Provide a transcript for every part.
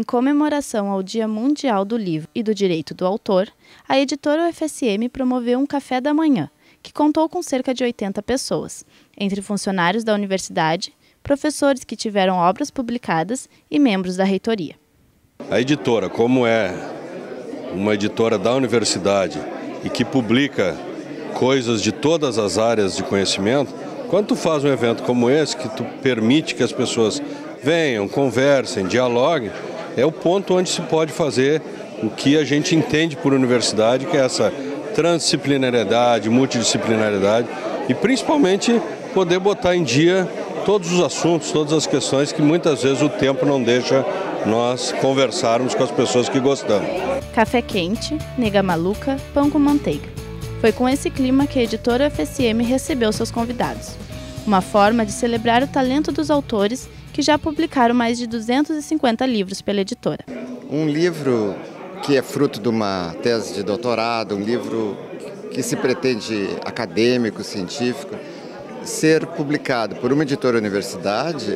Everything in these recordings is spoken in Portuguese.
comemoração ao Dia Mundial do Livro e do Direito do Autor, a editora UFSM promoveu um café da manhã, que contou com cerca de 80 pessoas, entre funcionários da universidade, professores que tiveram obras publicadas e membros da reitoria. A editora, como é uma editora da universidade e que publica coisas de todas as áreas de conhecimento, quando tu faz um evento como esse, que tu permite que as pessoas venham, conversem, dialoguem, é o ponto onde se pode fazer o que a gente entende por universidade, que é essa transdisciplinariedade, multidisciplinariedade e principalmente poder botar em dia todos os assuntos, todas as questões que muitas vezes o tempo não deixa nós conversarmos com as pessoas que gostamos. Café quente, nega maluca, pão com manteiga. Foi com esse clima que a editora UFSM recebeu seus convidados. Uma forma de celebrar o talento dos autores que já publicaram mais de 250 livros pela editora. Um livro que é fruto de uma tese de doutorado, um livro que se pretende acadêmico, científico, ser publicado por uma editora universidade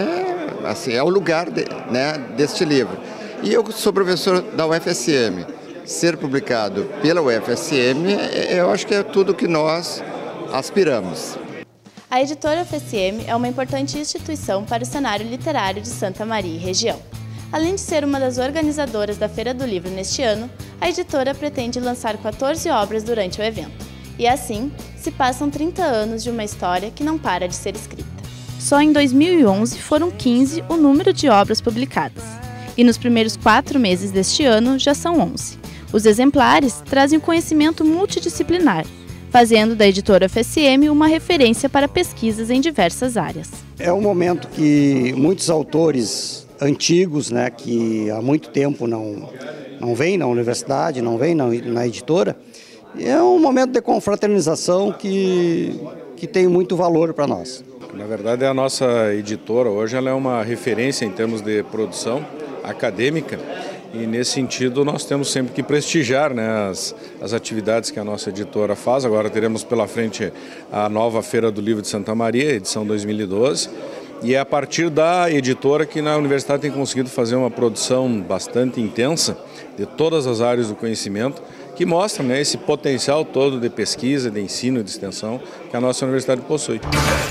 é o lugar deste livro. E eu sou professor da UFSM. Ser publicado pela UFSM, eu acho que é tudo que nós aspiramos. A editora UFSM é uma importante instituição para o cenário literário de Santa Maria e região. Além de ser uma das organizadoras da Feira do Livro neste ano, a editora pretende lançar 14 obras durante o evento. E assim, se passam 30 anos de uma história que não para de ser escrita. Só em 2011 foram 15 o número de obras publicadas. E nos primeiros 4 meses deste ano já são 11. Os exemplares trazem um conhecimento multidisciplinar, fazendo da editora UFSM uma referência para pesquisas em diversas áreas. É um momento que muitos autores antigos, que há muito tempo não vêm na universidade, não vêm na editora, é um momento de confraternização que tem muito valor para nós. Na verdade, a nossa editora hoje ela é uma referência em termos de produção acadêmica e, nesse sentido, nós temos sempre que prestigiar as atividades que a nossa editora faz. Agora teremos pela frente a nova Feira do Livro de Santa Maria, edição 2012, e é a partir da editora que na universidade tem conseguido fazer uma produção bastante intensa de todas as áreas do conhecimento, que mostra esse potencial todo de pesquisa, de ensino e de extensão que a nossa universidade possui.